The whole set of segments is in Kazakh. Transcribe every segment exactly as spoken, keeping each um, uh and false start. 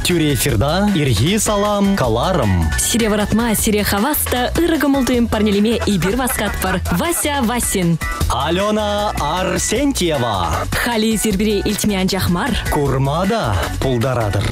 Тюре эфирда ирги салам каларым. Сире варатма, сире хаваста, ырыгымылтуем парнелеме и бир васкатпар. Вася Васин. Алена Арсентьева. Хали зирбире илтмян жахмар. Курмада пулдарадыр.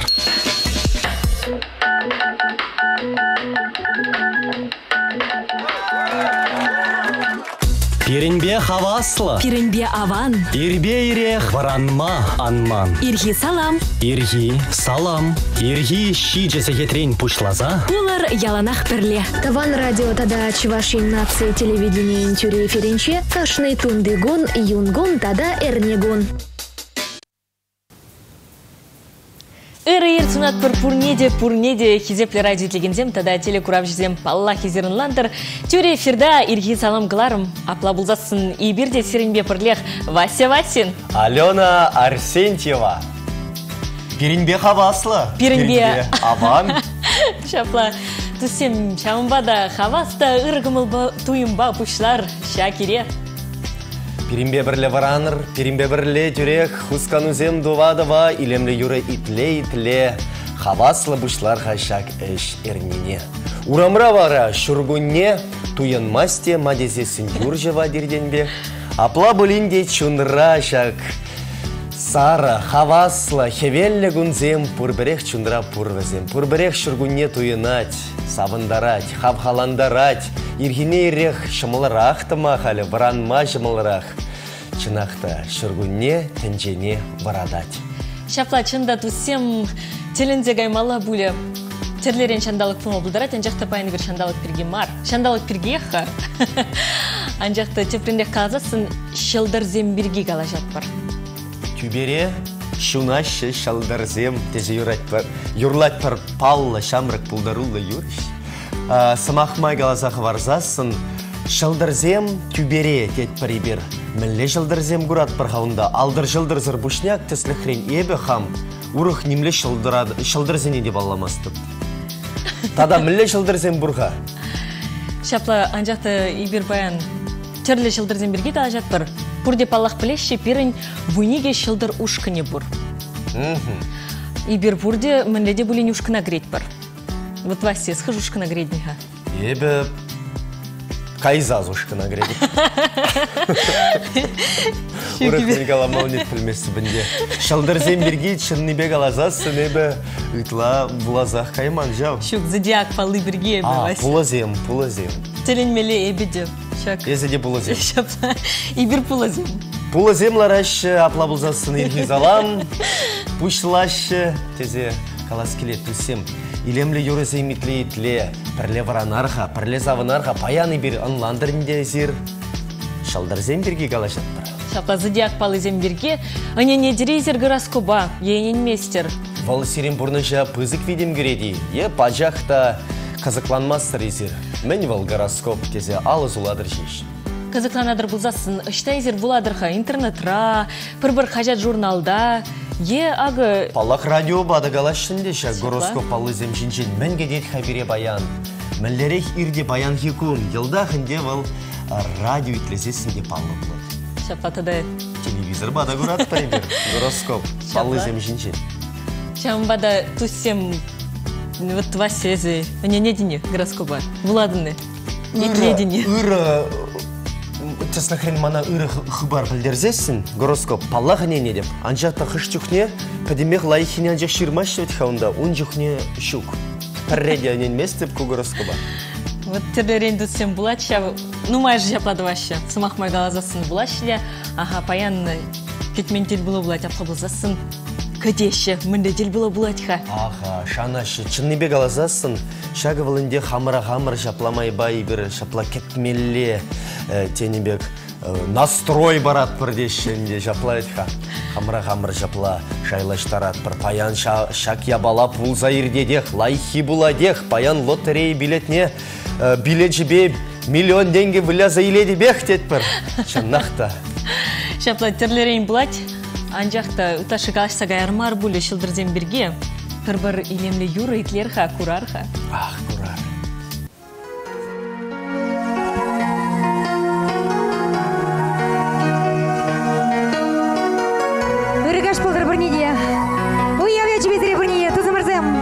Пиренбе хаваслы. Пиренбе аван. Ирбе ирех варанма анман. Ирги салам. Ирги салам. Ирги щи жесехетрень пушлаза. Улар яланах перле. Таван радио тада Чувашин нации телевидение тюре эфиринче. Кашный тундыгон, юнгон тада эрнегон. Эрейр цунат пыр пурнеде, пурнеде, хизепле радио телегензем, тада телекурав жезем палла хизерін лантыр. Тюре эфирда ирги салам гларым, апла булзасын и бирде сиренбе пырлех Вася Васин. Алена Арсентьева. Пиренбе хаваслы. Пиренбе аван. Шапла, тусем чамбада хаваста ыргымыл туйымба пушлар шакире. Пиринбе бірлі вараныр, пиринбе бірлі түрек, хусканузем дува-дува, илемлі юры итле-итле, хаваслы бұшлар хашак әш әрнене. Урамра вара шүргунне, туян масте мадезесін юржева дерденбе, апла бұлінде чунра шак. Сара, хаваслы, хевеллі гунзем, пұрбірех чундра пұрвазем, пұрбірех шүргунне туянать, савындарать, хавхаландарать, иргине ирех шымылырақ тымақалі, варанма шымылырақ. Чынақта шүргунне тінжене варадать. Шапла, чында тусем теленде гаймала бұлі. Терлерен шандалық пұмы бұлдарат, анжақты пайны бір шандалық пірге мар. Шандалық пірге қа. Анжақты тепрендек қалазасын шылдар зембірге қалажат бар. Тюбере шунашы шалдарзем тезе юрать бар. Юрлать бар палла шамрак пулдарулла юриш. Самахмай галазақы варзасын шалдарзем тюбере тет парибер. Мілі шалдарзем гурат бар қауында. Алдар шалдарзыр бұшняк тесліхрен ебі хам. Урық немлі шалдарзене деп аламастып. Тада мілі шалдарзем бұрға. Шапла, анжақты ибір баян терлі шылдырзен бірге талажат бар. Бұрде палақ білеші перін вуниге шылдыр ұшқыне бұр. Ибір бұрде мінледе бұлен ұшқына грейт бар. Вот Вася, схож ұшқына грейдніға. Ебі қайзаз ұшқына грейді. Урық негаламау нет білмесі бінде. Шылдырзен бірге чынны бек алазасын ебі ұйтла бұлазақ қайман жау. Шук зодиак палы бірге ебі, Вася. Пулазем, пулазем. Теленмеле ебеде. Езеде пулазем. Шапла, ибір пулазем. Пулазем ларашы, апла бұлзасын ирги залам. Пушлашы, тезе калас келет тусем. Илемлі юрысы имитле итле, пірле варанарға, пірле завынарға, паяны бір анландырынде зір. Шалдарзем бірге калашат бар. Шапла, зодиак палызем бірге, анене дерейзер гороскоба, енен местер. Вал сирен бұрныша пызык видем кереді, е пачақта қазықланмастыр езір. Мен вал гороскоп тезе алыз уладыр жеш. Қазықланадыр бұлзасын, ұштайзер бұладырға интернетра, бір-бір қажат журналда, е ағы... Палақ радио бады галашынде ша гороскоп алызем жинжен мәнге дед хабире баян. Мәллерек ирде баян хекун, елда хынде вал радио итлезесінде палы бұлады. Шапатыда... Телевизор бада көрат парибер, гороскоп алызем жинжен. Шамбада туссем... Вот Вася езі, не недіне гороскопа, Владыны, етледіне. Үрі, тесно хрен мана үрі хыбар білдерзесін, гороскоп паллағы не не деп. Анжақта қыш жүхне, пәдемек лайхіне анжақ шырмаш өт қауында, он жүхне шук. Пәрреде анен местеп ку гороскопа. Вот терлерен туссем бұлат ша, ну майжы жаплады Вася, сымақмай галазасын бұлат шіле, аға паянны кетментел бұлы бұлат апқа бұлзасын. Кәдеші, мінді дел бұла бұлатыға. Аха, шанашы, чыннебек алазасын, шағы валынде хамыра-хамыр шапламай бай бір шапла кетмелле, тенебек настрой барат бірдешінде шаплайтыға. Хамыра-хамыр шапла шайлаштарат бір паян шак ябала пулза ирдедех, лайхи буладех, паян лотерей билетне, билет жібе миллион денге выляза иледі бек дед бір. Чыннақта. Шапла терлерейн бұлат. Анжақта ұташы қалашса ғайармар бұлі шылдырзен бірге, бір-бір илемлі юры итлерға, курарға. Ах, курар. Үрігаш болдыр бірнеде. Уявя жібезіре бірнеде, тұзымырзым.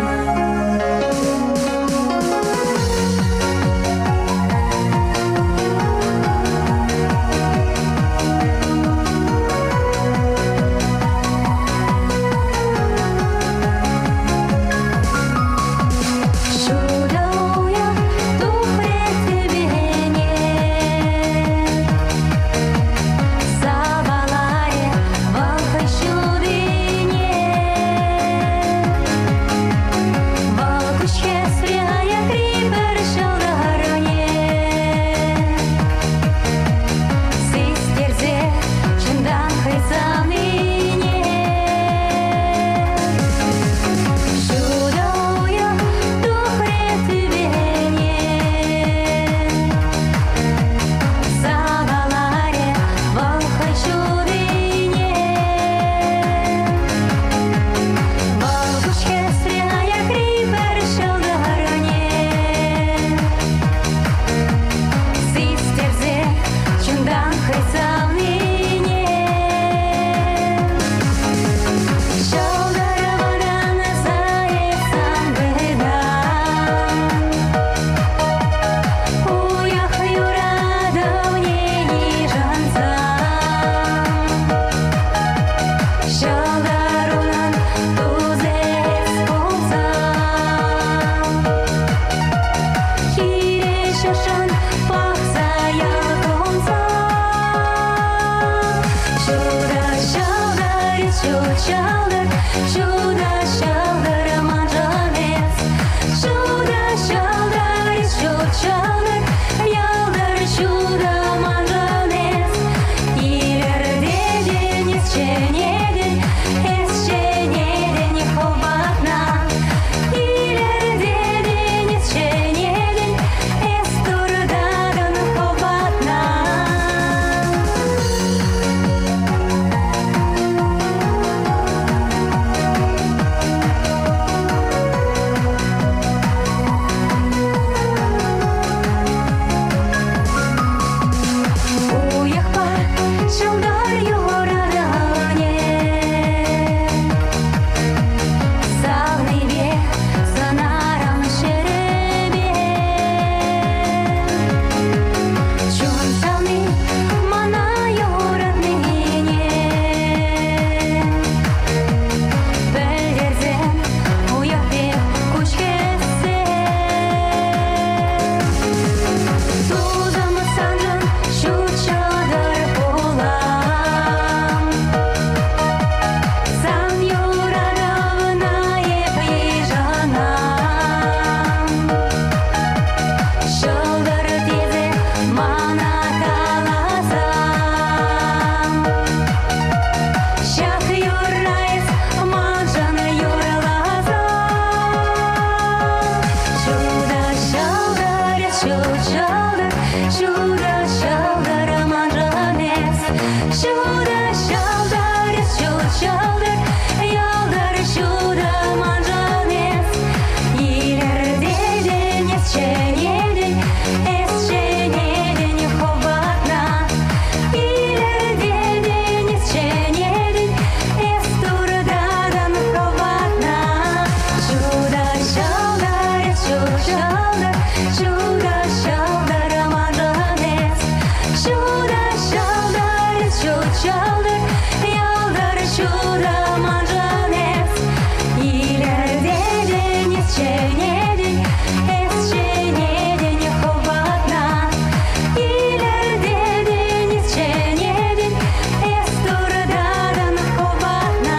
шалдар, шуда шалдар аманжанес. Шуда шалдар, шуда шалдар, ялдар шуда аманжанес. Илерде денес ченеден, эс ченеден ховатна. Илерде денес ченеден, эс турдадан ховатна. Шуда шалдар, шуда шалдар, шуда шалдар аманжанес. Шуда шалдар, шуда шалдар, ялдар шуда аманжанес. Илерде денес ченеден, эс ченеден ховатна. Илерде денес ченеден, эс турдадан ховатна.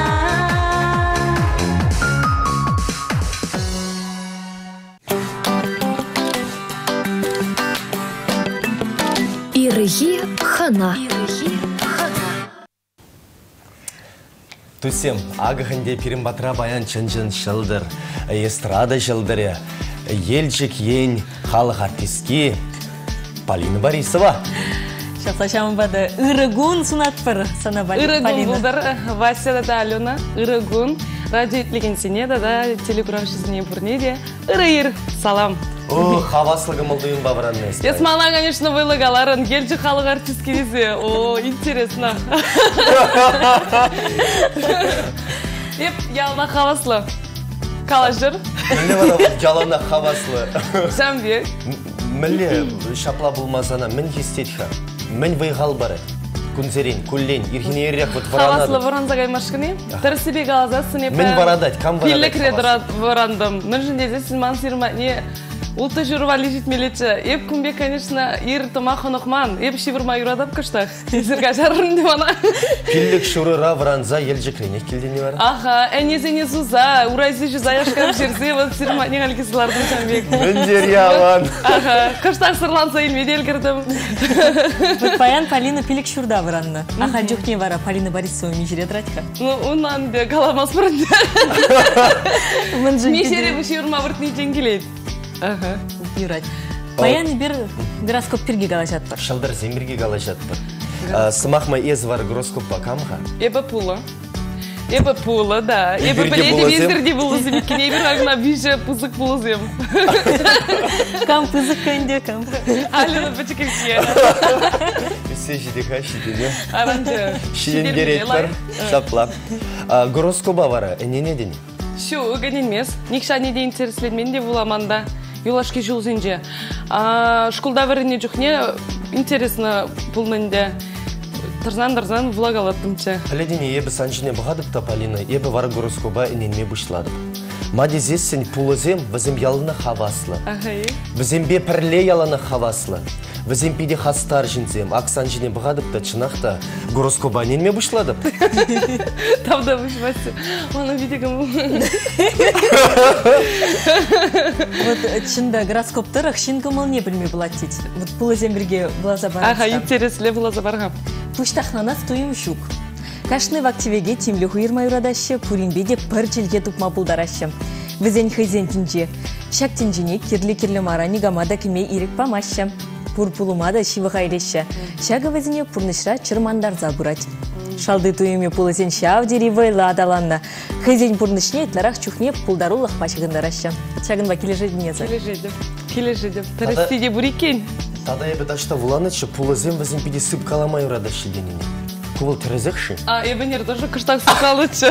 Ирги хана. Тусем, ағығынде перім батыра баян чын-чын шылдыр, эстрада шылдыры, елчік ен халық артистки Полина Борисова. Шаплашамын бады ырыгун сунатпыр сана Ирыгун Полина. булдар Вася да Алена, Ирыгун, радио итлеген сене да да телеграф жизни бурнеде. Ирыйыр, салам. О, хаваслығы мұлдыйын бабыранны еспай. Есмала, конечно, вылагаларын, елчі халық артистки десе. О, интересно. Еп, ялна хаваслы. Калажыр. Мүлі бада жалана хаваслы. Жамбе. Мүлі шапла болмасана, мін хестетха. Мін вайғал бары. Күнзерен, күллен, ерхинерек бұт Хаваслы варанады. воранзагай машкыны. Тырсыбе галазасын епі. Мін варадать, кам варадать Пиллек хаваслы? редра варандым. Мін жіндезе сін мансирма не... Улты жүрва лежит мелечі. Еп күмбе, конечно, ир тома қонықман. Еп шивырма юрадап кыштақ. Зірға жарырын деп ана. Пиллік шурыра варанза елжікрене келдені бар. Аха, әнезене суза, урайзы жүза яшкам жерзе, вот сирма не ғалкесілардың чамбек. Міндер яван. Аха, кыштақ сырланса елмедел кірдім. Вот паян Полина пилик шурда варанны. Аха жүхне вара Полина Борисова межере дратика. Ну, унан бе, каламас бұрынды. Мынжын Мешере бұ шивырма вұртны жеңгелейді. Аха. юрать. Паян бир гороскоп пирге галажат бар. Шалдар земберге галажат бар. Сымақма ез var гороскопа камға? Ебі пулы. Ебі пулы, да. Ебі Иберге біледі булызем. бездерде бұлызым. Екен ебір ағына бейші пызық бұлызым. Кам пызык көнде кам. Алена бәчекемше. Үсе жидеха шидене. Аранчы. Шиден керек бар, шапла. Гороскоба бары, әнене дені? Шу, үгіненмес. Никша неде интересленмен де буламанда. Юлашки жылзенже. Школда варыне жүхне интересно пулнынде. Тарзан-тарзан влагалаттымче. Пәледіне ебі санжыне бұғадып та Полина, ебі вара гороскоба әненме бұшладып. Мадезессен пулызем візім ялына хаваслы. Візім бе пірле ялына хаваслы. Візім пиде хастар жінзем, ақ санжыне бұғадып та чынақта гороскоба әненме бұшладып. Тавда бұшмасы. Оны видегім. Вот чында гороскоптар ақшын кымыл не білмей болады дейді. Вот бұл земберге бұлаза барады. Аха, интересле бұлаза барғам. Пуштахнанас туйым шук. Кашны в активеге тимлі хуйырма юрадашы, пуринбеде пір челге тупма пулдарашы. Візен хайзен тінже. Шак тінжіне керлі-керлі мара негамада кіме ирік памашы. Пур-пулумада шивы хайрешы. Шага візіне пурнышра чырмандар забурать. Шалды туйыме пулызен шав дери вайла адаланна. Хайзен пурнышне етларақ чухне пулдарулық пашығындарашы. Шагын ба кележі дінезі. Кележедім. Кележедім. Тарастиде бұрикен. Тада ебі дашта вуланычы пулызем візім пиде сып калама юрадашы деніне. Кувыл терезекші? А, ебенер тоже кыштақ сықалычы.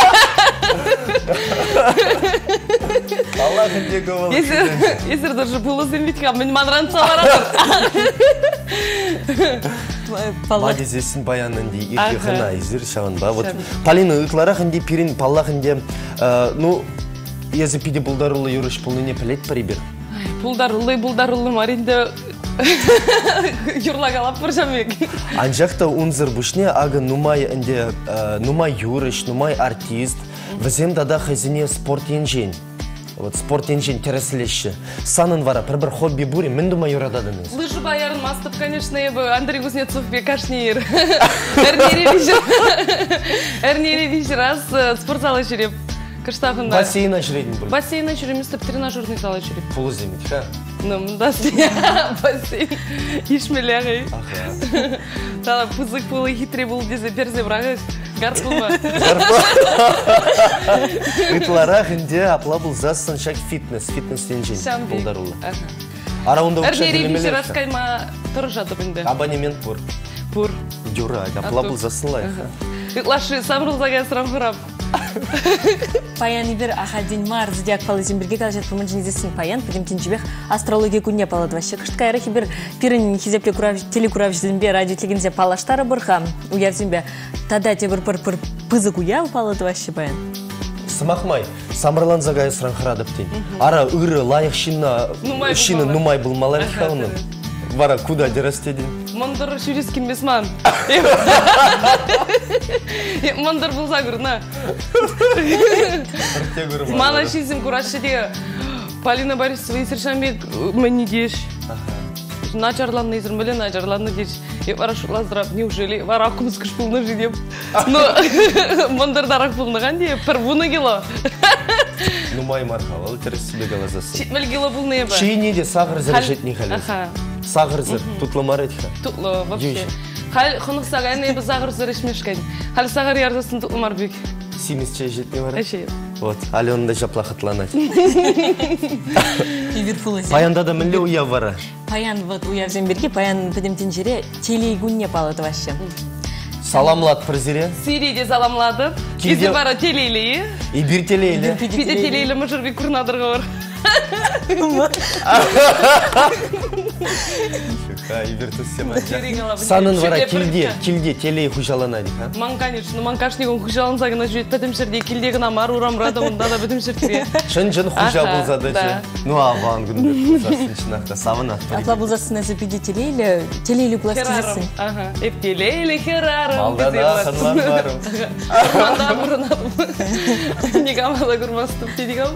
Аллахын де кувыл терезекші. Есір даже пулызем бітка, мен манранца барадыр. Мадезесін баянын де иргіғына езір шағын ба. Полина ұтларақын де пирин паллақын де, ну, езі пиде бұлдарулы юрыш пулныне пілет парибір. Бұлдарулы, бұлдарулы маринде юрлагалап бұржамек. Анжақта унзыр бұшне ағы нумай әнде, нумай юрыш, нумай артист, візем дада хайзіне спорт енжен. Вот спорт енжен тересілеші. Санын вара, бір-бір хобби бұри, мен думай юрададыңыз. Лыжы баярын мастып, конечно, ебі Андрей Кузнецов бе кашнейір. Әрнере бейші раз спортзалы жүреп. Кыштағында. Бассейна жүрейдің бұл. Бассейна жүреміз, тіп тренажерный залы жүреп. Пулы земет, ха? Ну, мында бассейн ишмелеғи. Тала пызык болы, хитре болы десе берзе брағы. Гарп болма. Ытларақ инде апла бұлзасын шак фитнес, фитнес денжен бұлдарулы. Ара онда ұқша Әрнері біші делемелер. раскайма тұры жатып инде. Абонемент бұр. Пур. Дюра, апла бұлзасын лайық. Итлашы самрылзаға сырам хырап. Паян ибір ахадин мар зодиак палызин бірге қалжат помын жинезесін паян, пөдем тенжібек астрология күнне палады ваще. Кыштқа әрі бір пирін хизепле телекурав жізінбе, радиотлегензе палаштары бұрға, уявзінбе, тада те бір бір пызык уяв палады ваще паян. Сымақмай, самырлан загай сыран хырадып дейін. Ара үрі лайық шины нумай бұлмалар қауны. Бара, куда дерастеден? Мондар шүрескін бесман. Мондар бұлза көріна. Мана шизім күрашшы де Полина Борисова есіршанбек мәні деш. Начарланны изірмелі, начарланны деш. Еп арашылаздырап, неужели? Вара ақымыз күш пұлны жидеп. Но мондардарақ пұлныған де, пір бұны кело. Нумай мархавал, терес себе галазасы. Шетмел кело бұлны ебі. Шейіне де сағыр зір жетіне қалез. Сағыр зір, тұтлы маретіға. Тұтлы, вообще. Хал қынық саған ебі сағыр зір ішмешкен. Хал сағыр ярдасын тұтлы марбек. Симіз чай жетіне бара? Әше. Вот, Аленда жапла қытланады. Ибір пулы. Паянда да мүлі уя бара. Паян вот уявзен берге, паян пөдемтен жере телейгунне палады ваще. Саламлат прозире. Сирийде саламлады. Кезі бара телейлі. И бір телейлі. Пиде телейлі мұжырбек күрнадырға бар. Шука, и бір тұсема. Санын вара келде, келде телей хұжаланады. Ман, конечно, ман кашнигон хұжалансағына жүйет бәтімшірде келдегі намар урамрада мұнда да бәтімшіртіге. Шын-жын хұжа бұлзады жы. Ну, аван күнді бұлзасын шынақта, савын ақтыр. Апла бұлзасын әзі пиде телейлі, телейлі пластизасын. Еп телейлі херарым. Малдана қанлан барым. Манда бұрынадым. Негамада көрмастым тедігам.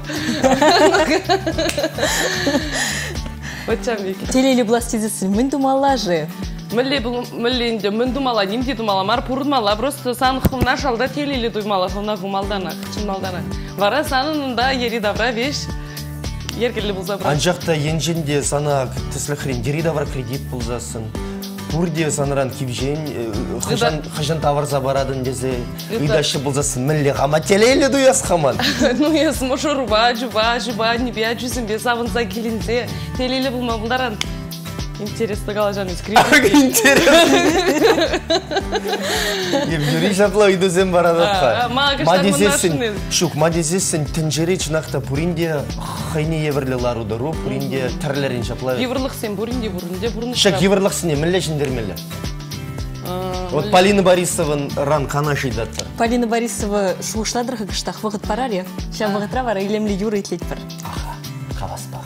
Телейлі пластизасын мін думала жы. Мүлленде мін думала, немде думала, мар пұрдмала, просто сан хымна шалда телейлі дуймала, хымна хымалдана, чынмалдана. Вара санынында ери давра веш, ергелі бұлза бұра. Анжақта енженде сана тіслі хрен, дери давар кредит бұлзасын. Пурде саныран кипжен, хажан таварза барадын дезе, үйдашы бұлзасын мүлле қама телейлі дуяс қаман. Ну, ес мұшы руба, жуба, жуба, небе, жүзімбе, савынса келінзе, телейлі бұлма бұлдаран. Интересно қалажан искрипі. Интересно. Юрий жапла үйдізен барадатқа. Шук, ма дезесін тінжері чынақта пуринде хайне еверлілар удару, пуринде тірлерін жапла. Еверлік сен буринде, буринде, буринде. Шак еверлік сене, мүлі жіндермелі. Вот Полина Борисовын ран қана шейдатты. Полина Борисова шуғышладырғы кіштақ вғыт парар, е? Шам вғытра вара илемлі юры етлет бір. Аха, қабаспақ.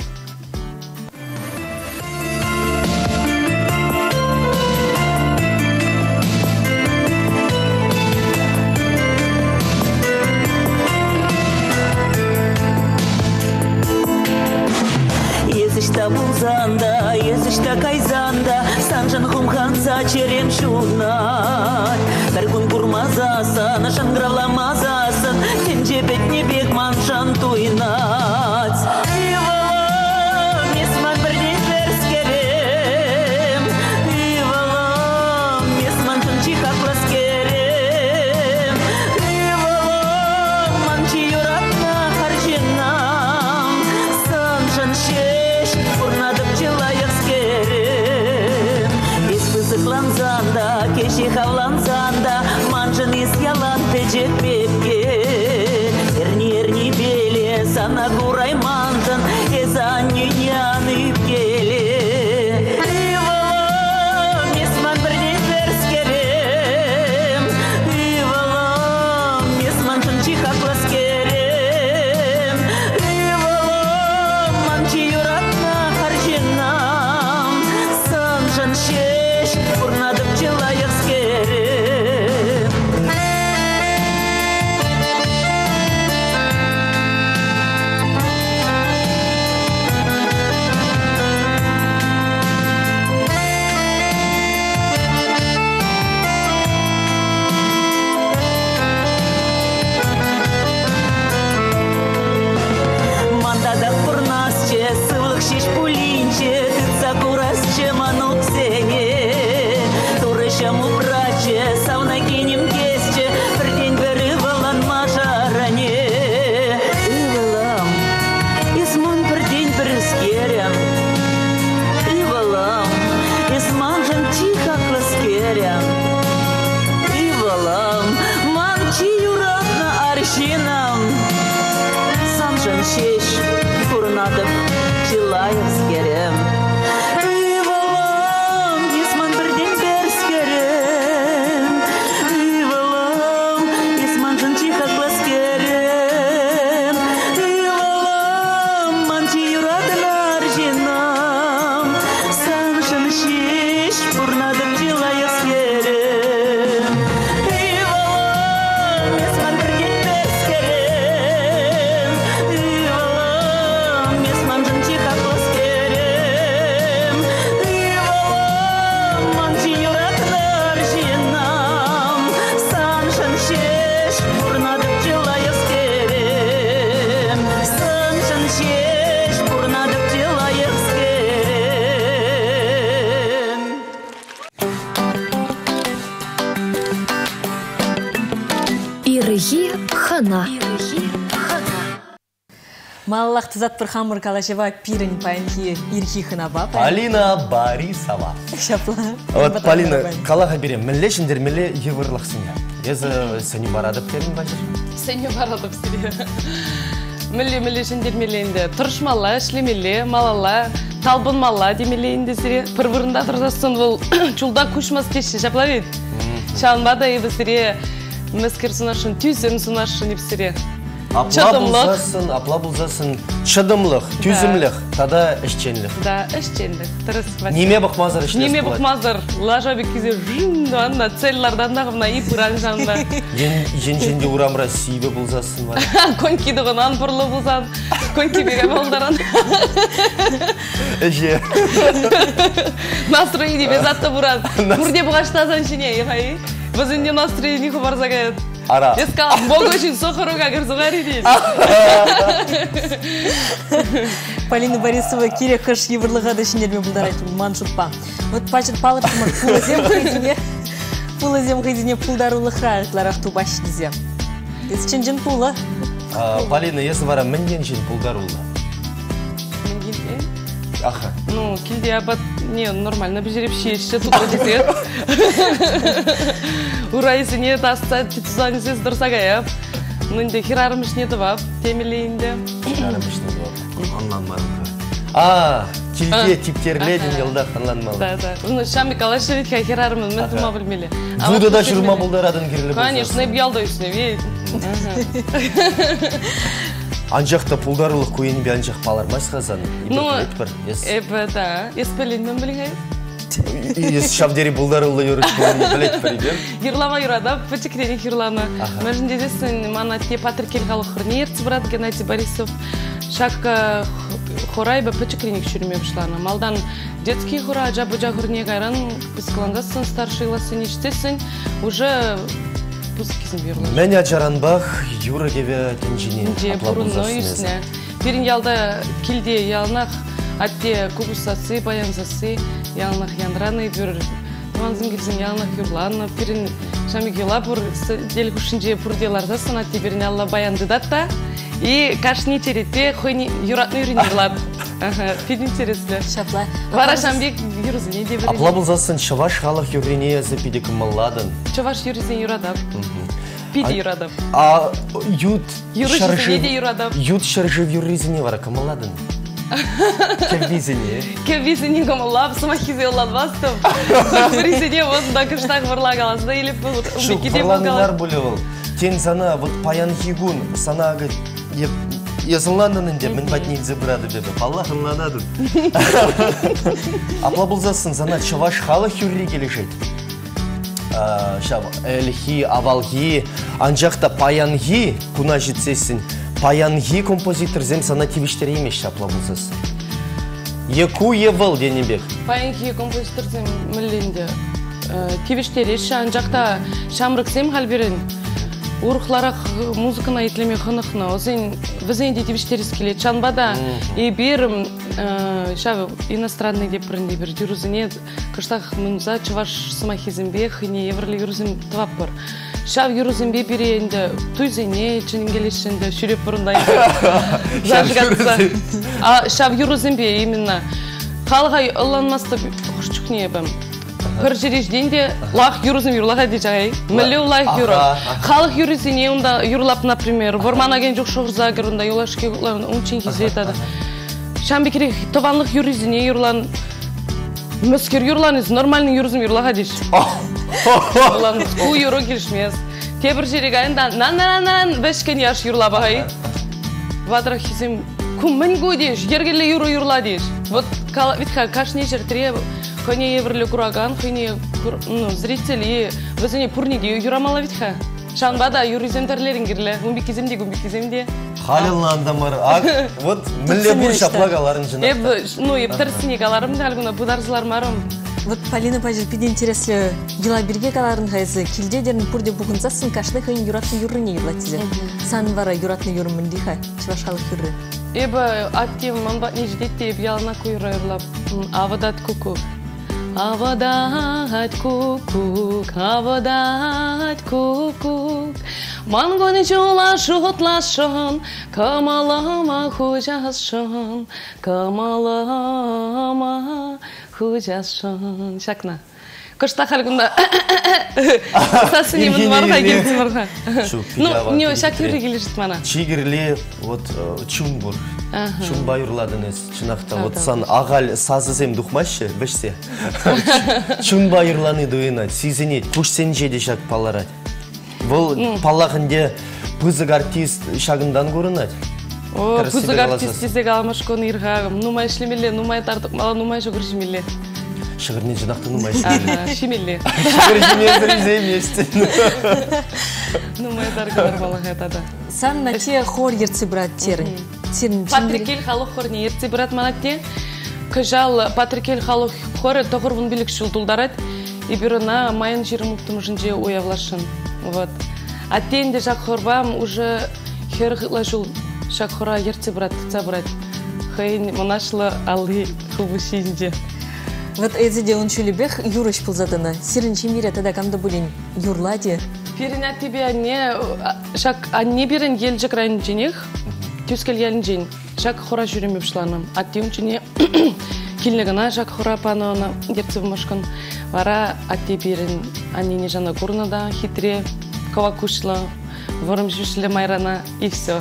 Езішта бұлзанда, езішта кайзанда, санжан хумханса черен шунат. Бір күн бұрмазасын, шыңғырауламазасын, тенже бетне бек маншан туйнат. Ивалам, есман бірден перскерем, Ивалам, есман шынчиқа проскерем, Ивалам, манчи юратна харжинам, санжан шеш, урнадып жылайық скерем. Езбізікланзанда, кеші хавланзанда, манжын ес ялан тежет бепке. Эрни-эрни беле, сана гурай манжын, езан нюняны келе. Ивалам, есман бірден перскерем, Ивалам, есман шынчиқа пласкерем, Ивалам, манчи юратна харжинам, санжын шеш, урнадып жылайық скерем. пурнадып жылайықскерем. Ивалам, есман бірден берскерем. Ивалам, есман жынчиха класкерем. Ивалам, манчи юрадынар жинам. Сан жын шеш пурнадып жылайықскерем. Ивалам, есман бірден берскерем. Ивалам, есман жынчиха класкерем. Ивалам, манчи юрадынар жинам. Сан жын шеш пурнадып жылайықскерем. Сан жын шеш пурнадып жылайықскерем. Ирги хана. Маллах тызат бір хамыр калашева пирень паянхи ирхи хынава. Полина Борисова. Шапла. Вот, Полина, калаға берем, мінле шындермеле евырлықсың я. Езі сәне барадып берін бәжір? Сәне барадып сірі. Мүлі-мүлі жіндермелейінді. Тұрышмалла, ішлемелі, малалла, талбынмалла демелейінді сірі. Пір-бірінде тұрзасын бұл чулда күшмас теші шапла бейд. Шанбада ебі сірі. Мәскер сунашын, түйсім сунашын еп сірі. Апла бұлзасын, апла бұлзасын, чыдымлық, түйзімлік, тада ішченлік. Да, ішченлік. Неме бұқмазыр ішінес Неме болады? бұқмазыр. Лажа бек кезде жын, анна, целлардан дағымна ip ұран жанында. Жен-женде ұрамыра сейбі бұлзасын бар. Конки дұғын анпырлы бұлзан. Конки беге болдаран. Әже. Настроение без атты бұран. Бұрде бұғаштазан шіне, ехай. Бізінде настроение құбар загайд. Ара. Я сказала, Бог очень сохару, как разговаривать. Полина Борисова кире қыш евырлыға да шынерме бұлдарайды, маншутпа. Вот пачет палып тұмыр пулызем қайдіне, пулызем қайдіне пулдарулықра ағытларақ тубаш дезе. Ес чын пулы? Полина, есі бара мінген жын пулдарулы. Мінген? Аха. Ну, килде абат, не, нормально, бежереп шешті, тұту десет. Урайсы не тасса, титузаны сез дұрсаға еп. Нынде хирарымыш не дұвап, темелейінде. Хирарымыш не дұвап, анланмадым. А, килде типтерледен елдақ анланмалы. Да, да. Ну, шамы калашевитка хирарымын, мен тұма білмелі. Буды да жүрма бұлдарадың керлі болсасын. Конечно, ебялда үстіне, вейд. Анжақта пулдарылық көйені бе анжақ палармас қазан? Ну, эбі, да. Еспелен мен білің айып? Ес шавдері пулдарылы өріш көйені білет бірібер? Юрлама юрада, пөтекрені юрлама. Мәжін дедесін, мана те патрикел қалы құрне ерці брат Геннадий Борисов. Шаққа хорай бі пөтекренік жүрме бұшланы. Малдан детский хора, жабы-жа құрне қайран, піскіландасың, старшыласын ештесін, уже Мен ажаранбақ юры кебе тенжіне аплабылзасын езі. Берін ялда келде ялнақ атте кубусасы, баянзасы, ялнақ яндраны бір туанзым келзін ялнақ юрланы. Берін жамик юла бұр дел күшінже бұрделардасын атте берін алла баянды датта. И кашни теретте хойни юратны үріне юрлап. Пен интереслі. Шапла. Вара жамбек юрызыне де бірін. Аплабылзасын чаваш халық юрине езі педекім малладын. Чаваш юрызен юрадап. Пиде юрадап. А ют Юрышызыне де юрадап. Ют шаржы юрызыне вара кымалладын. Кеввизыне. Кеввизыне кымаллап, сымахизе олладбастым. Бүрізіне осында күштақ вырлагаласында еліп бұл үмбекеде болғалар. Бұл Тен сана вот паян хигун сана ағыт езыландының деп мен батнейдзе бұрады бебе. Аллахынлададын. Аплабылзасын сана чаваш халық юрри келешет. Әлхи, авалхи, анжақта паянхи күна жетсесін. Паянхи композитор зем сана тивіштері емеш аплабылзасын. Еку евыл денебек. Паянхи композитор зем мүлінде. Тивіштері еші анжақта шамрық зем халберін. Урухларах музыкана итлеме хынықны. Озен візен де тивіштеріз келет. Чанбада и бір шав иностранный деп бірінде бір юрузыне кыштақ мұнза чываш сымахизімбе хыне еврлі юрузым твап бар. Шав юрузымбе бірі енді туйзене чыненгелешінде шүреп бұрында зажгатса. А шав юрузымбе именно қалғай ұланмасты құшчықне ебім. Бір жережденде лақ юрузым юрлаға де жағай. Мүлі лақ юры. Халық юрызіне онда юрлап, например, бұрман аген жоқ шоғырза ғырында юлашке ұлағын ұнчен кезе етады. Шамбе керек тованлық юризіне юрлан. Мүскер юрлан, нормальный юризм юрлага дейш. Улан ку юро келішмес. Тебір жерек айында нан-нан-нан бәшкен яш юрла бағай. Вадра хизем куммін гу дейш, ергелі юро юрла дейш. Вот витха кашне жер тре, көне еврлі кураган, көне зрители, візіне пурниге юрамала витха. Шанбада юризем тәрлерін керлі, гумбек кеземде, гумбек кеземде. Халиландамыр, вот мүлі бұл шаплагаларын жинақта. Эб, ну, еп тәрсіне қаларым, дәлгіна бұдарзылар марым. Вот Полина пажыр пиде интереслі ела бірге қаларын қайзы, келдедерін пұрде бұғынзасын кашны қойын юратны юрыне юрлатызы. Сан вара юратны юрымын дейха, чывашқалық юры. Эб, аттем, манбат не ждетте, еб ялана көйра юрлап, авадат куку. Авадат кукук, авадат кукук. Мангоны жола шутлашын, камалама хужашын, камалама хужашын. Шакна. Кошта халгунда. Сасыне мын варға келсін варға. Ну, не, шак юрі келешіт мана. Чигірле, вот, чумбур. Чумба юрладыңыз, чынақта. Вот сан ағал сазызем дұқмашы, бішсе. Чумба юрланы дуына, сізіне күшсен жеді шак паларад. Бұл палағынде пызык артист шагындан көрінады. О, пызык артист десек аламаш көні ирғағым. Нумай шлемеле, нумай тартық мала, нумай шоғыр шемеле. Шығырне жынақты нумай шемеле. Шемеле. Шығыр жемелдір еместен. Нумай тарғалар балаға етады. Сан на те хор ерцы брат терін. Патрикел халық хорне ерцы брат манатте. Кажал Патрикел халық хоры тоғырвын білік шыл тұлдарад. И бюрона майын жерім ұқтым жынже оявлашын. Вот. А тенде жак хорбам уже херғыла жыл жак хора ерцы брат, тыца брат. Хайын монашлы алы хубышинже. Вот эзиде он чулебех юрыш пылзадына. Сирин чемире тада камда булин юрладе. Переня тебе не шак анне берен ел жакрайын женех. Тюскел елін жен. Жак хора жүремеп шланым. А тем чуне килнегана жак хора панона ерцы бумашкан. Вара атте берен анне жана курнада хитре кавакушла. Ворым жүшлі майрана и все.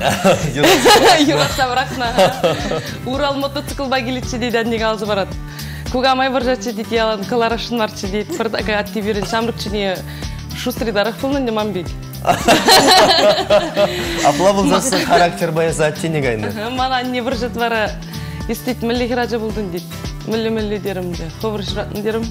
Юраса брақна. Урал мотоцикл багилетші дейді әннеге алзы барад. Кугамай варжатшы дейді ялан, каларашын марчы дейді. Фырдаға атте берен шамрықчыне шустри дарах пылнын демам бейді. Апла бұл засын характер баясы атте не гайны? Мана не варжат бара естейт мүлі хиража болдың дейді. Мүлі-мүлі дерім де, қобыр шыратын дерім.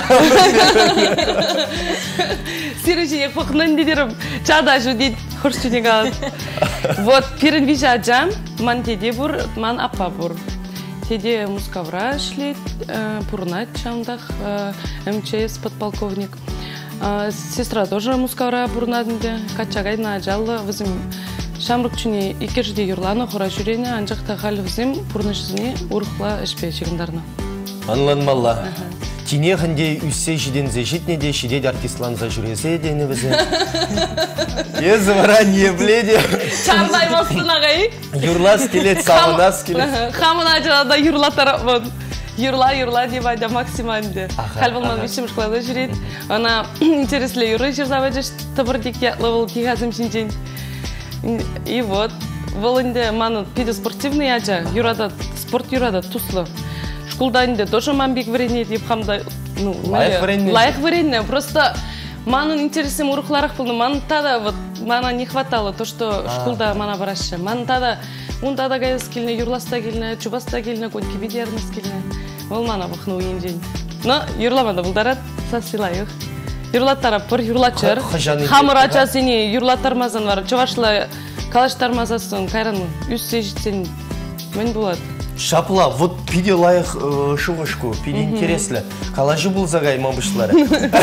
Сирежіне қоқынан дедерім, чада жу дейді, құршыне қалады. Вот, перін вижа аджам, ман теде бұр, ман апа бұр. Теде мускавра шлет, пурнат чамдах, эм че эс подполковник. Сестра тоже мускавра пурнадынде, качагайна аджалы, візім шамрық чүне икержде юрланы, қора жүрене, анжақта қалы візім пурнышызіне ұрықла ішпе чегіндарына. Анланмалла. Тине ханде үссе жиден зажитне де, шидед артистланза жүресе дені візе. Езі вара не бледе. Чардай болсын ағай. Юрлас келет, сағынас келет. Хамына жада юрла тарапмын. Юрла, юрла деп айда максиманде. Қалбылман вишім шқылады жүрет. Она интереслі юры жүрзава жүш табырдек ятлы бұл кегазым шинчен. И вот, волынде маны пиде спортивный яча, юрада, спорт юрада туслы. Школданде тоже мамбек варене деп хамда, ну, лайық варене. Лайық варене, просто манын интересем урухларах был, ман тада вот мана не хватало то, что школда мана барашы. Ман тада, он тада гайыз келіне, юрласта келіне, чубаста келіне, коньки бедернес келіне. Ол мана бұқны ойын жен. Но юрламада бұлдарат, сасилайық. Юрлаттар апыр, юрлачыр. Хамыр ачасыне юрлаттармазан var. Чывашлы калаштармазасын, кайран үссе жетсен мен болады. Шапла, вот пиде лайық шуғышку, пиде интереслі. Калажы бұл загай мамбышлары.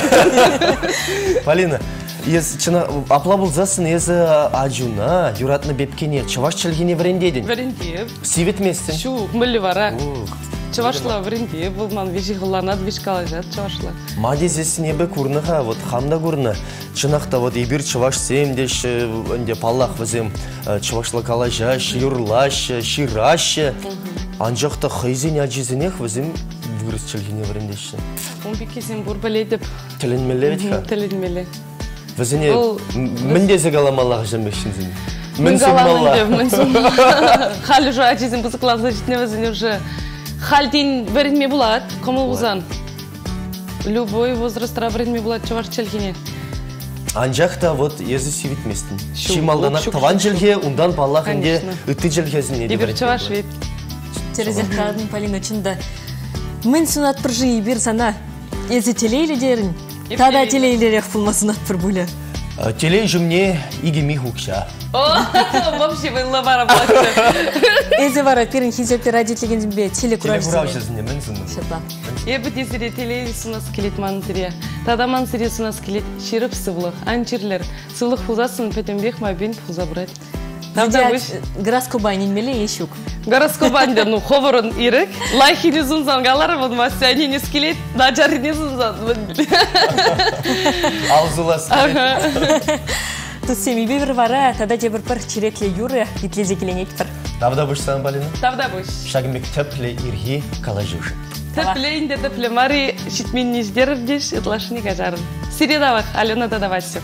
Полина, апла бұл засын езі аджуна, юратны бепкене, чываш чілгене варендеден? Варенде. Сивет местен? Шу, мүлі вара. Чывашла варенде, бұл ман вежі ғыланат, веж калажат, чывашла. Мадезесіне бі көрніға, вот хамда көрні. Чынақта вот ебір чываш семдеш, өнде паллах візем, чывашла калажаш, юрлаш, шираш. Анжақта хайзен аджизенех візем вырыс чілгене варендеші. Он бекесен бұр біледіп. Тілінмелі бетіға? Тілінмелі. Візене міндезі қаламалағы жамбекшін зіне? Мін Хал уже ачизм бузыклазы житнебезин уже. Халтин беренме булат, комыл узан. Любой возрастра беренме булат чуваш челхине. Анжақта вот езі севитместін. Шималданақ таван жылге, ундан баллах инде үтті жылгезіне де Дебір чуваш вет. Терезек қадын, Полина, чында. Мін сунат бір жиы бір сана. Езі телейлі дерін. Тада телейлерек пулмасынат бір бұлі. Телей жүмне игеми хукша. Вообще вынла бара плачу. Езі бара перін хизепте родитлеген бе телекураж Телекураж зіне мен зіне. Шетла. Ебі тесіре телей сунас келет мантыре. Тада мансыре сунас келет шеріп сывлық. Анчерлер сывлық пулзасын пәтембек мабин пулза брать. Тавда выш. Гороскоба ненмеле ешук. Гороскобанда, ну, ховорын ирек. Лайхини зунзан галары вон масяни не скелет, наджарини зунзан. Аузулас. Тут семи бивер вара, тогда тебе бір черекле юры, итлезе келенет бір. Тавда бұш сан, Полина? Тавда бұш. Шагмек тәпле ирги калажушы. Тәпле инде тәпле мари шитмен не ждерір деш, етлашыны кажарын. Сиредавақ, Алена дадавасю.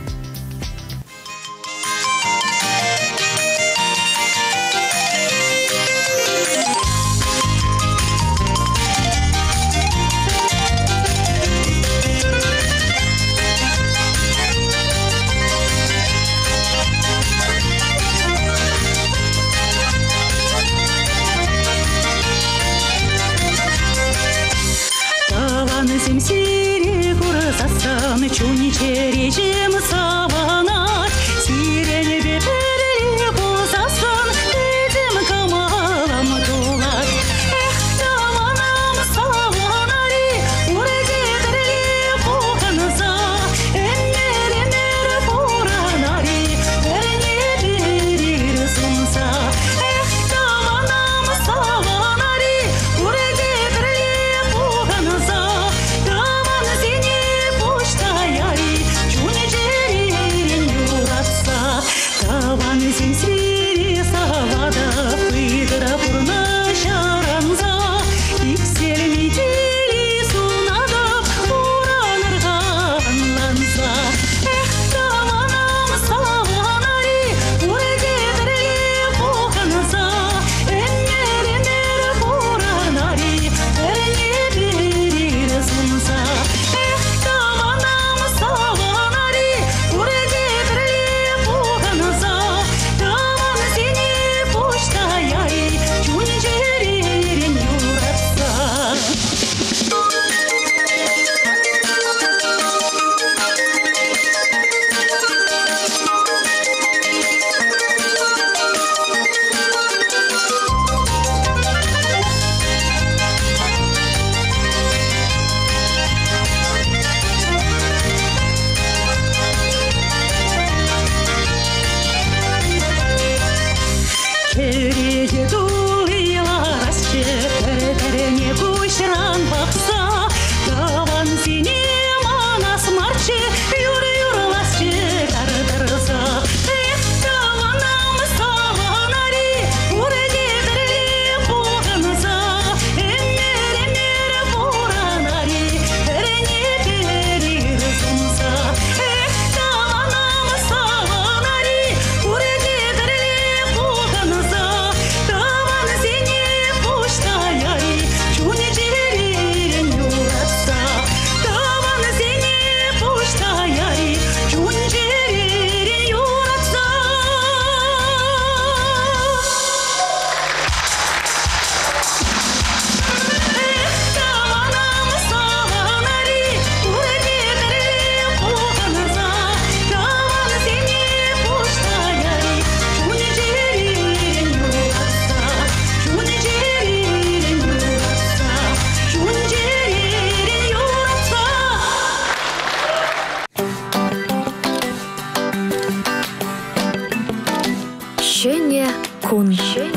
Сире курасасан чуни чережим саванат сирене бепере курасасан эдем камалам долат эх таманам саванари уредетере поканза эммере мере поранари вернетере сунса эх таманам саванари уредетере поканза Син свири савада пыдыра пурна шаранза Иксел метели сунада уранырға анланза Эх, таманам саванари уредетірге поканза Эммер-эмер пуранари эрнебер сунза Эх, таманам саванари уредетірге поканза кун.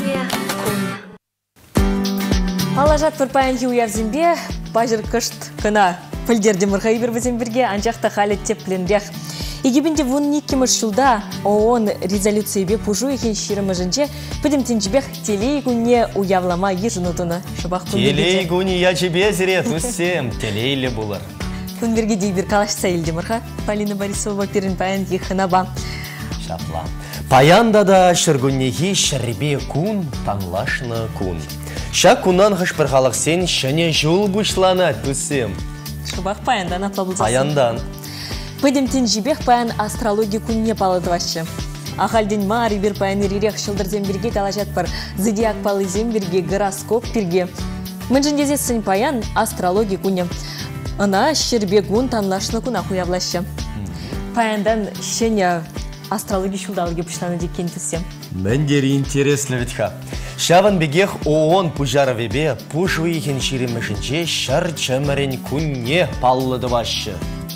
Алажат пырпайын уявзимбе, бажыр кышт кына пілдерді мұрғай бір бізім бірге анжақта халі тепленрек. Егебінде вон никеміш жылда ООН резолюциябе пужу екен ширымы жынче пөдім тенчебек телей күнне уявлама ежынутыны шыбақ күнде. Телей күні я чебе зірет үссем, телейлі бұлар. Күн бірге дей бір калашса елді мұрға. Полина Борисова перін паян ехына ба. шапла. Паянда да шыргуннехи шырбе кун, танлашны кун. Ша кунан хышпырхалық сен шыне жул бұшлана түсем. Шубах паяндан апла бұлзасын. Паяндан. Пыдемтен жібек паян астрология күнне палыдывашы. Ахалден мари бір паян ирирек шылдырзен бірге талажат бар зодиак палызен бірге гороскоп бірге. Мынжындезесін паян астрология күнне. Ана шербе күн танлашны күн ақуявлашы. Паяндан шене астрология шулдалыге пұштаны декен түсем. Мендері интереслі витха. Шаван бегех оон пужара вебе пужуихен ширемешінче шар чамарен күнне паллыдывашы.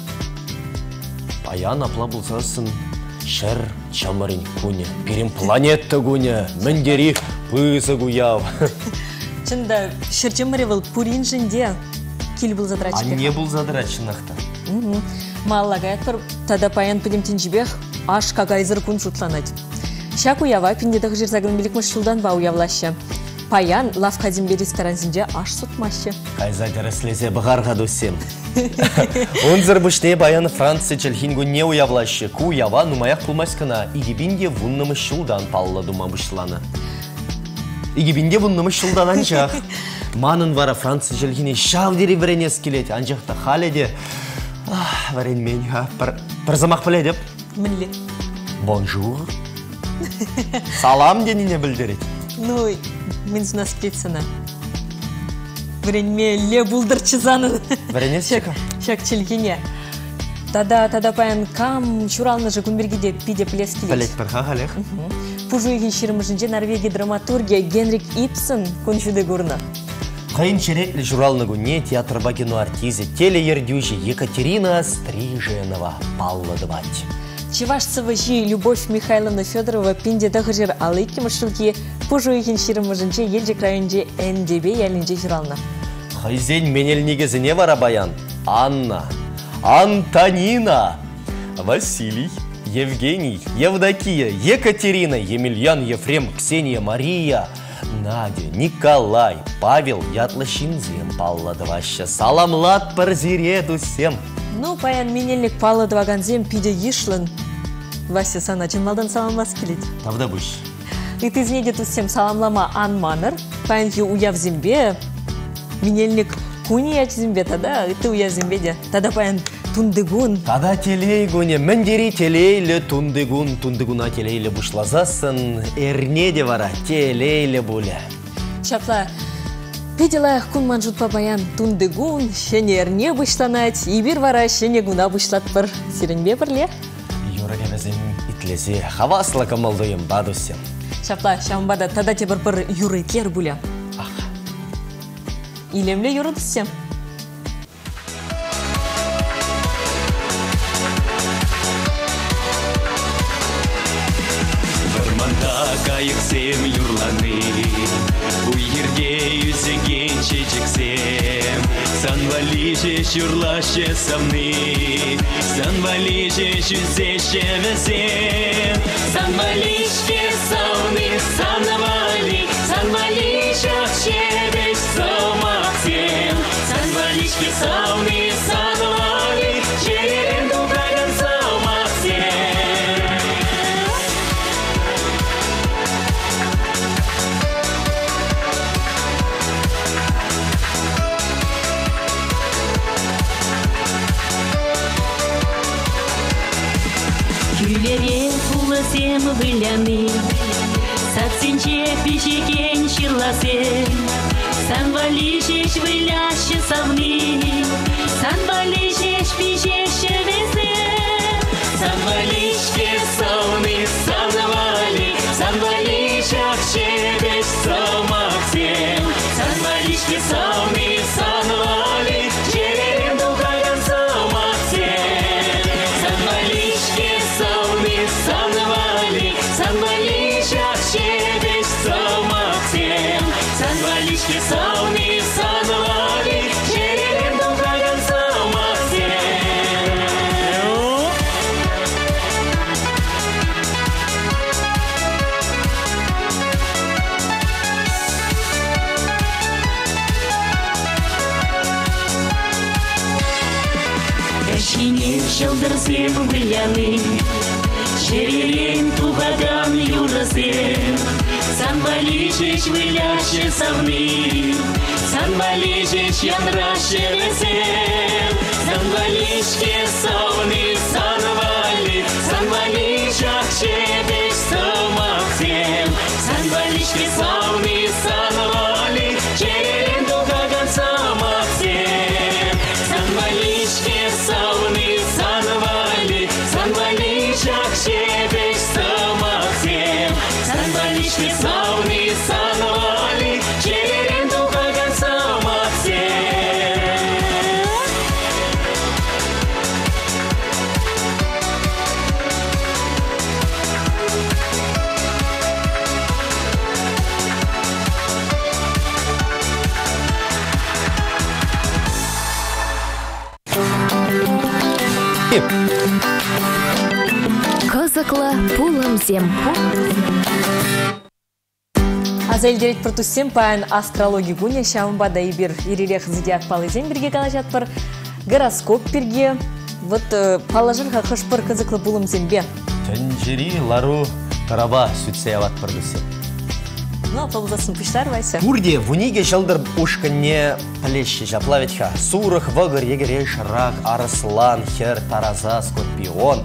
Паян апла бұлсасын шар чамарен күнне. Перем планетта күнне. Мендері пызы күяв. Чында шар чамаре был пурин жінде кел бұл задырачы. А не бұл задырачы нақта? Маллагает пар тада паян пыдемтен жібек аш кагайзыр күн жұтланады. Шак уява пиндедегі жерзагын білікміш шулдан ба уявлашы. Паян лавка зембе ресторанзінде аш сұтмашы. Кайза дәріслесе бұғарға досем. Онзыр бұшне паян Франция чәлхингу не уявлашы. Ку уява нумаяқ пұлмаскына игибинде вуннымы шулдан палла дума бұшланы. Игибинде вуннымы шулдан анжақ. Манын вара Франция чәлхине шавдері варенес келет. Анжақта халеде. Варен мен, бір замақ біле деп. Мінлі. Бонжур. Салам деніне білдерет. Ну, мен зынас кетсіна. Варенме ле бұлдырчы заны. Варенес шека? Шак челгене. Тада, тада паян кам шуралны же күнбергеде пиде плес келет. Пілет бір қағалек. Пужу еген шеріміжінде Норвегия драматургия Генрик Ипсон күншуде көріні. Қайын череклі журалны күнне театрба кино артизе телеердюжі Екатерина Стриженова палладывать. Чевашцева жи Любовь Михайловна Федорова пиндедегі жер алайки мұшылки пужу еген шеріміжінде елжек районде әндебе әлінже журалны. Хайзен менел негізіне вара баян. Анна, Антонина, Василий, Евгений, Евдокия, Екатерина, Емельян, Ефрем, Ксения, Мария, Надя, Николай, Павел, Ятлашинзем палладывашы. Саламлат бір зиреду сем. Ну, паян менелік палладываганзем пиде ешлін. Вася сана чынмалдан саламлас келет. Тавда бұш. Итізіне түсем саламлама анманыр. Паянки уявзембе. Менелік куни ячзембе тада. Иты уявзембе де. Тада паян тундыгун. Тада телей гуне. Мендери телейлі тундыгун. Тундыгуна телейлі бұшлазасын. Эрне де вара телейлі бұлі. Шапла. Педелаях кун манжут папаян тундыгун. Шене эрне бұшланать. Ибір вара шене гуна бұшлат бір. Сиренбе бірле? Юрage безім итлезе. Хавасла камалдойым бадусем. Шапла, шамбада тада те бір-бір юрытлер бұля. Аха. Илемле юрыдысем. Кайықсем юрланы, уйерге үзеген чечексем. Санвалиже шурлаще савны, санвалиже жүзеше везем. Санвалишке сауны санвали, санвалише чебеш саумаксем. Санвалишке сауны санвали, черен дугайдан саумаксем. Күйлерен пулысем выляны, сатсенче пешекен шырласем. Санвалишеш выляшы савны, санвалишеш пешеші везем. Санвалишке сауны санвали, санвалишах чебеш саумаксем. Санвалишке сауны санвали, черен дугайдан саумаксем. Санвалишке сауны санвали, санвалишах чебеш саумаксем. Санвалишке сауны санвали, черен дугайдан саумаксем. Шыне шылдырсем выляны, Шерелен тугадам юрасем, санвалишеш выляще савны, санвалишеш янраше весем, санвалишке савны санвали, санвалишах шебеш самахсем, санвалишке савны санвали, шерелен тугадам самахсем, санвалишке савны санвали, санвалишах шебеш самахсем, санвалишке савны санвали, шерелен тугадам самахсем. Кызыкла пулымсем. Азел дерет протуссем паян астрологи гуня шамба да ибир ирирех зодиак палызем бірге калажат бір гороскоп бірге. Вот палажырға қышпыр кызыклы пулымсем бе. Тенжери лару тараба сүтсеяват бірдісі. Ну, ползасын пыштар вайся. Турде вуниге жалдыр ушканне плещи жаплаветха. Сурых, вагыр, егереш, рак, арыслан, хер, тараза, скорпион.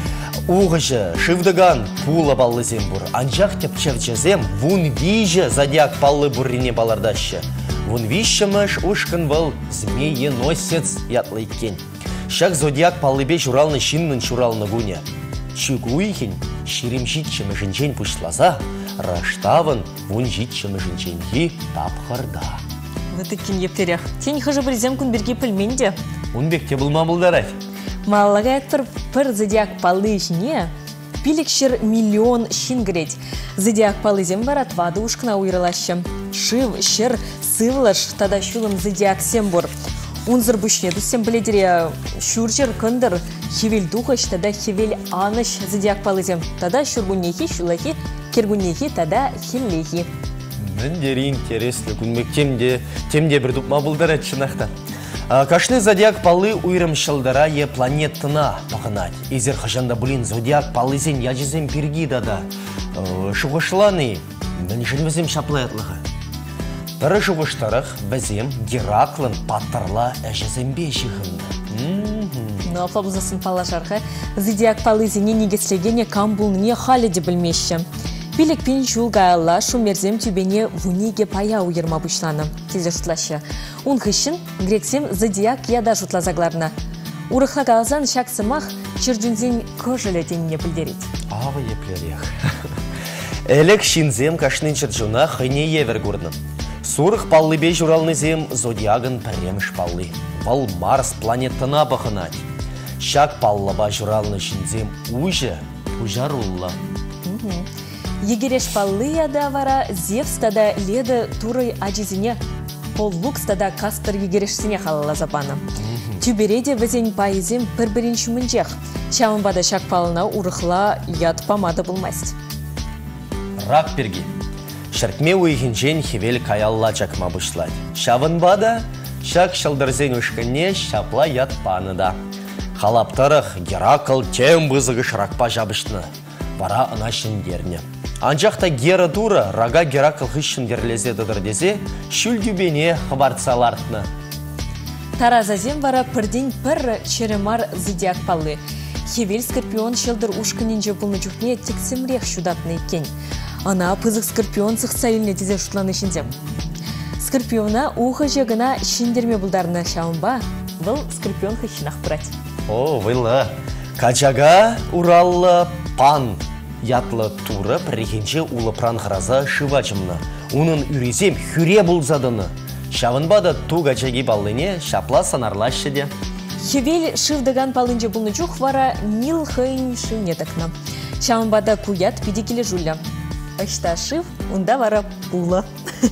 Уғыжы, шывдыган пула баллы зем бұр. Анжақ тепчевчезем вун вижі зодиак паллы бұррине балардашы. Вун вишіміш ушкан вал змееносец ятлы кен. Шак зодиак паллыбе журалны шиннын журалны гуня. Чугуйхин ширимшитчімі жінчен пұшлаза, раштавын вун житчімі жінченгі тапқырда. Вот иккен ептерех. Тен хыжы бір зем күн бірге пілменде. Унбекте бұл мамылдарай. Маллага әтпір пір зодиак палы ішіне пилікшір миллион шин греть. Зодиак палы зем барат вады ушкына уйрылашы. Шив, шыр, сывлыш, тада шулым зодиак сем бұр. Унзыр бүшіне дүссем біледіре шүржір күндір хевел духыш, тада хевел аныш зодиак палы зем. Тада шүргуннехи, шулахи, кергуннехи, тада хиллехи. Мен дері интереслі күнмек темде, темде бір дұпма бұлдар әтшінақта. Кашны зодиак палы уйрым шылдыра е планеттына пағынат. Изер қажанда бұлін зодиак палы зен яжызем перги дада. Шуғышланы, мен жынвізем шаплаятлығы. Бірі шуғыштарық бізем Гераклын паттарла әжізембе жығынды. Ну, аплабузасын палажарға, зодиак палы зене негеслегене кам бұлныне халі де білмеші. Пилікпен жулғайла шумерзем түбене вуниге пая уйырма бұшланы. Тезе жұтлашы. Он хышын грексем зодиак яда жұтлазагларына. Урықла қалазан шақсымақ чырджунзен көжілі деніне білдерет. Ава еплерек. Әлік шинзем кашнын чырджуна хыне евер көрдім. Сурық паллыбе журалнызем зодиагын пәрремш паллы. Вал Марс планеттына бақынат. Шак паллыба журалны шинзем ұжы, ұжарулла. Егереш паллы яда вара Зевс тада леді турой ажизіне, Поллукс тада кастыр егерешсіне қалала запаны. Түбереде візен пайызем бір-бірін шумынчех. Шамынбада шак палына урықла яд памады болмаст. Рак перги. Шаркме уйхинчен хевел каялла чакма бұшлад. Шавынбада шак шалдырзен үшкіне шапла яд паныда. Халаптарық Геракл тем бұзығы шыракпа жабышны. Вара ына шындеріне. Анжақта Гера тура рага Геракл хыщын дерлезе дедірдезе шүлдюбене хабарцалартны. Таразазем вара пірден пір черемар зодиак палы. Хевел скорпион шелдір ушканенже бұлны жүхне тексемрех шудатны екен. Ана пызық скорпион сықсайылне дезе шутланы шинзем. Скорпиона уғы жегіна шиндерме бұлдарына шауынба, бұл скорпион хыщынақ пырать. О, вылы. Качага ураллы пан. Ятлы туры прихенче улы пранғыраза шывачымны. Унын үрезем хүре бұлзадыны. Шавынбада ту качаги баллыне шапла санарлашы де. Хевел шывдыган палынже бұлны жүх вара мил хыйн шывне тақна. Шавынбада куят педикелі жулля. Ашта шыв, унда вара пулы.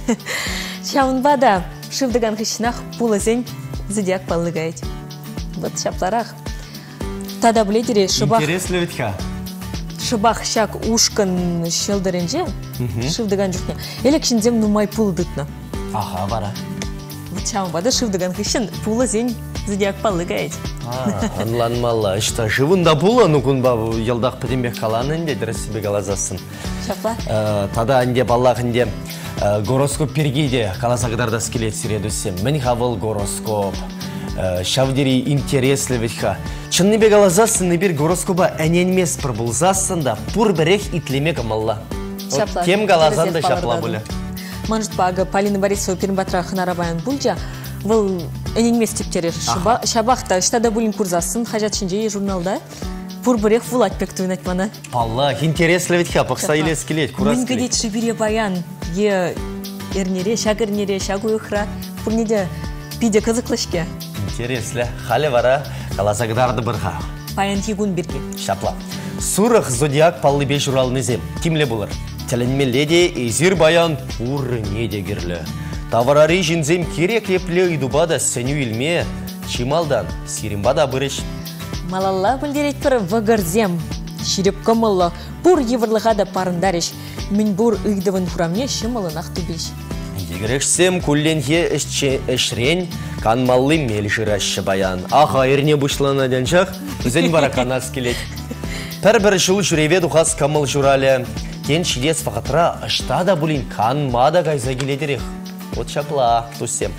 Шавынбада шывдыган хыщынақ пулы зен зодиак паллыгайд. Вот шапларақ. Тада біледере шыбақ. Интереслі өтка. Шыбақ шак ушкан шелдеренже, шывдыган жүхне. Елек шинзем нумай пулы дытна. Аха, бара. Чамбада шывдыган хыщын пулы зен Зодиак палы гаять. Анланмалла. Ишта живында була нукунба елдақ пөтенбек қаланын де дұрыс себе қалазасын. Шапла. Тада анде баллағынде гороскоп пергейде қаласағыдарда скелет сиредусем. Мен хавыл гороскоп. Шавдери интереслі ветха. Чынны бе қалазасын бір гороскопа әненмес пір бұлзасын да пұр бірек итлеме қамалла. Шапла. Кем қалазан да шапла бұлы. Манжыт бағы Полина Борисова Пермбатра хынарабайын бұлжа. Бұл әненмес типтері шабақта штада бұлін курзасын хажат шинжей журналда. Пұр бірек вулат пектуын айтманы. Алла, интереслі ветха, пақса еле скелет, курас Мен кедет шыбире баян. Е ернере, шагырнере, шагуықра. Пұрнеде пиде қызықлышке. Интереслі. Халі вара қаласағыдарды бірға. Паян тегун бірге. Шапла. Сурық зодиак паллы беш уралнызем. Кимле бұлыр? Тәлінме леде ezir баян пұры неде керлі. Таварари жинзем керек лепле идубада сәню илме. Чималдан сиримбада біріш. Малалла бүлдерет бір вағырзем. Ширеп көмілі. Бұр евірліға да парындарыш. Мен бұр ұйдывын құрамне шымылын ақтубеш. Егерешсем күлленге әшрен канмаллы мел жырашы баян. Аға ерне бұшлана деншақ, үзен бара канас келет. Пәр-бір жыл жүреве дұқас камыл жұралі. Кен шидес фақатыра ұшта да бұлін канмада қайза келедірек. От шапла, тұсем.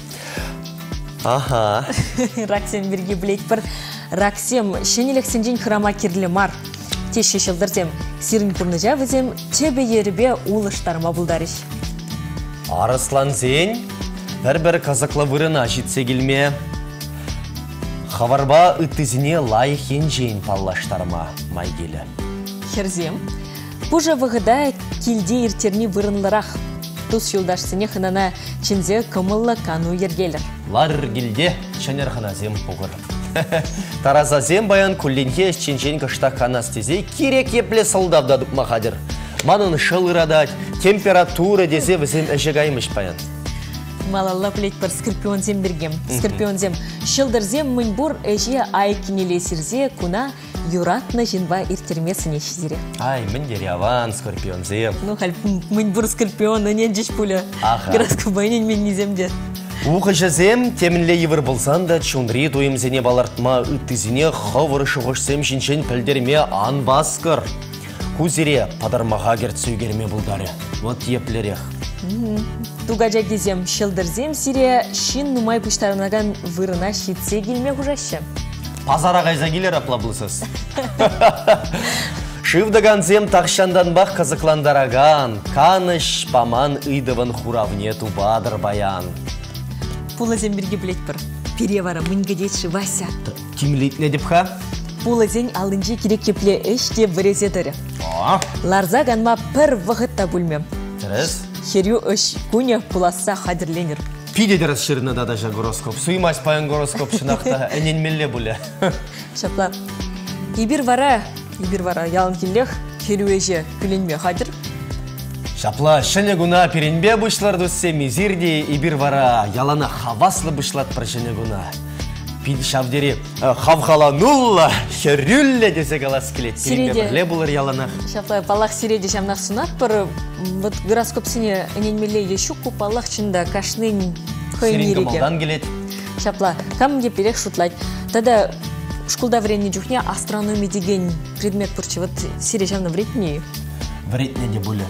Аха. Раксем бірге білет бір. Раксем шенелексен жен хырама керлі мар. Теш шешілдірдем. Сирін күрніжа візем чебе ерібе улыштарма бұлдарыш. Арыслан зен, бір-бір казақла вырына жетсе келме. Хаварба үттізіне лайық енжейін паллаштарма майгелі. Херзем. Бұжа вғыда келде ертерні вырынлырақ. Тұс жылдашсыне хынана чынзе кымылы кану ергелір. Лар келде чанер ханазем бұғыр. Таразазем баян күлленге ченжен кышта канастезе керек епле сылдавда дұқма қадыр. Манын шылырадат, температура дезе візем әжігаймыш баян. Малалла білет бір скорпионзем бергем. Скорпионзем шылдырзем мұн бұр әже ай кенелесірзе күна юратны жинва иртермесіне шизере. Ай, мен дере аван скорпионзем. Ну, хал мұн бұр скорпион, нен жеш пулі. Гороскопайнен мен неземде. Уқы жазем, темінле евір болсан да, чундри дуемзене балартма үттізіне хавыр шығышсем жиншен пілдерме ан басқыр. Кузере падармаға керт сөйгерме бұлдары. Вот еплерек. Тугажа кезем шылдырзем сире шин нумай пұштарынаған вырына шетсе келме құжашы. Пазара қайза келер апла бұлсыз. Шывдыған зем тақшандан бақ қызықландараған, каныш паман ұйдывын хуравне тубадыр баян. Пулы зем бірге білет бір. Перевара мұнгадетші Вася. Кимлет не деп ха? Пулы зен алынжи керек кепле әш деп вірезедірі. Ларза ганма пір вғытта бүлмем. Тіріс? Херю үш күне пуласса қадірленер. Пиде дәріс шырына дадажа гороскоп. Суймас паян гороскоп шынақта әненмелі бұлі. Шапла. Ибір вара, ибір вара ялын келек, херю әже күленме қадір. Шапла, шыны гуна перенбе бұшлар дұссе мезірде ибір вара ялана хаваслы бұшлат бір шыны гуна. Пиде шавдері хавхала нулла, херюлле десе қалас келет. Перенбе бірле бұлыр яланақ. Шапла, балақ сиреде жамнақ сунат бір, вот гороскоп сіне әненмеле ешік күп балақ чында кашнын Сирин кымалдан келет. Шапла, кам деп берек шутлайд. Тада школда вренне жүхне астрономия деген предмет пұрчы. Вот сире жамна вретне? Вретне не бұлы.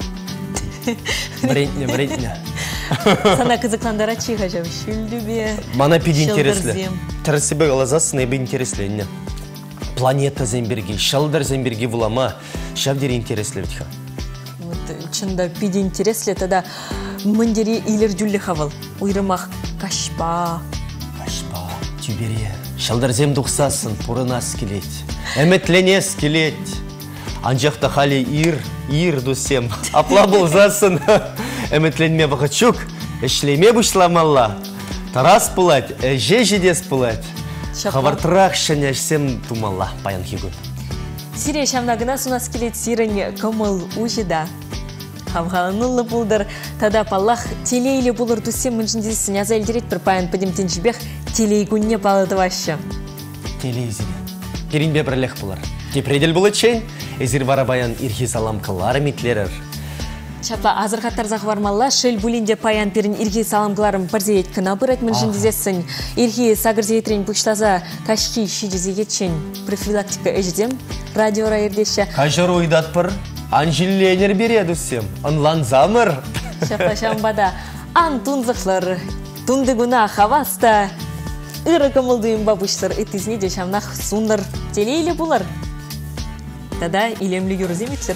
Вретне, вретне. Сана қызықландара чиға жау. Шүлдібе. Мана пиде интереслі. Тірісібе қалазасын әбі интереслі. Планета земберге, шалдар земберге вулама. Шавдері интереслі өтіға. Чында пиде интереслі. Тада мындері илер жүлі хавал. Уйрымақ кашпа. Кашпа, тюбере. Шалдар зем дұқсасын, пұрынас келет. Әметленес келет. Анжақта хали ир, ир дұсем. Апла болзасын. Әметленме бұғычук. Эшлеме бұшламалла. Тарас пылать, әже жедес пылать. Хавартырақ шәнешсем тумалла, баян хигун. Сире шамнагына сунас келет сирен көміл ұжыда. Хавғалынылы бұлдыр. Тада паллах телейлі бұлыр дұсем мүншіндесін яза елдерет бір паян пөдемтен жібек телейгунне балыды вашы. Телейзіре. Керінбе бірлек бұлыр. Кепредел бұлы чен, әзір вара баян ирхи салам қылары метлерір. Шапла азыр каттар захвармалла шел булинде паян пирин ирги саламгларым парзеет кына бырат мыржин дизесин. Ирги сагырзеетрин пуштаза кашки шидизегечен профилактика эждем радио райердеше. Кажыр ойдат пыр, анжилленер береді сем, анлан замыр. Шапла шамбада ан тунзықлар, тундыгуна хаваста, ыры кымылдыйым бабуштар, этизне де шамнах сундар телейлі булар. Тада илемлі юрземетлер.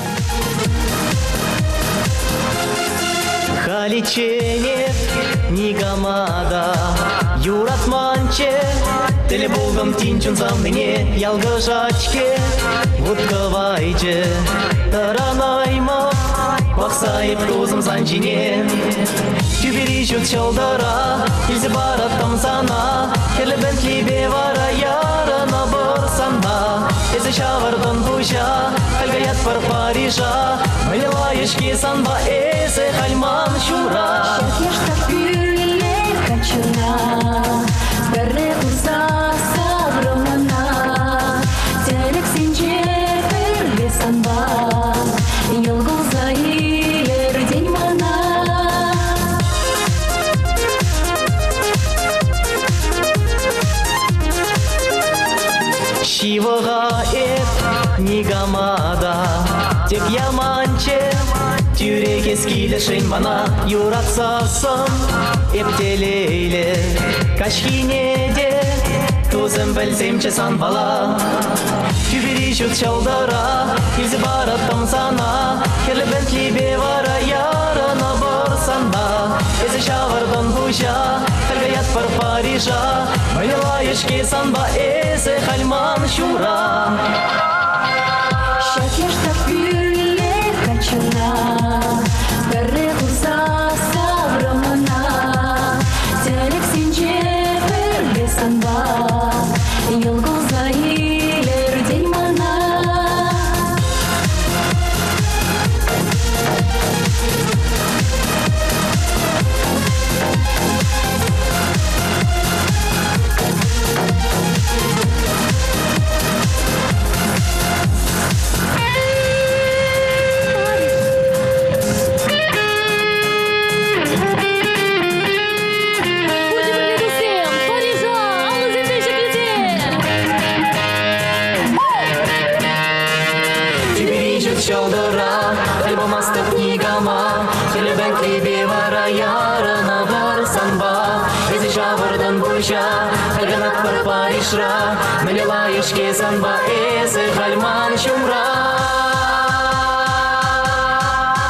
Халиченев нигамада юратманче теле болгом тинчун замне ялгышачке вудкавайче таранайма баксайып тузым санчине тюбери жут чалдара илзе бараттам сана келебентли бевара ярана барсанда эзе шавардан буша алгаят пар Парижа мылилаешки санба эзе хальман шура Шакешта пюлле качуна Берре уза сабромана Телек синче перле санба Йолгуза илер день мана Шивага эт нигамада Тек яманче Тюрек ескилешен мана юратсасын Эптелейле кашхинеде Тузым білсемче сан бала Тюбери жут чалдара Илзе бараттам сана Келебентли бевара ярана барсанда Эзе шавардан буша Алгаят пар Парижа Мылилаешки санба эзе хальман шура Шакешта пюлле качуна Берре уза сабромана Телек синче перле санба Йолгуза илер день мана Чалдыра, альбом астып нигама Келебентли бевара ярына барсанба Эзе шавардан буша Алганат пар Парижра Мылилаешки санба эзе хальман шумра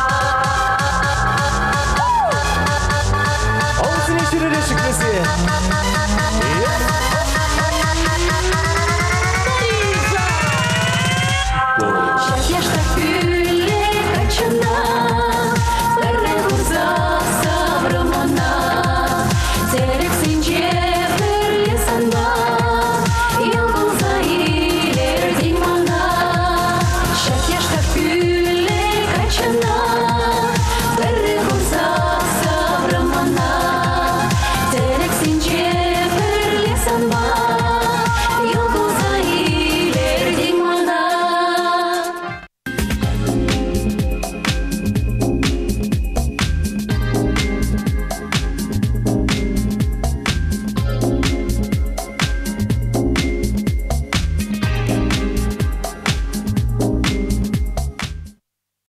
Ол сіне шүрері шүкмесе.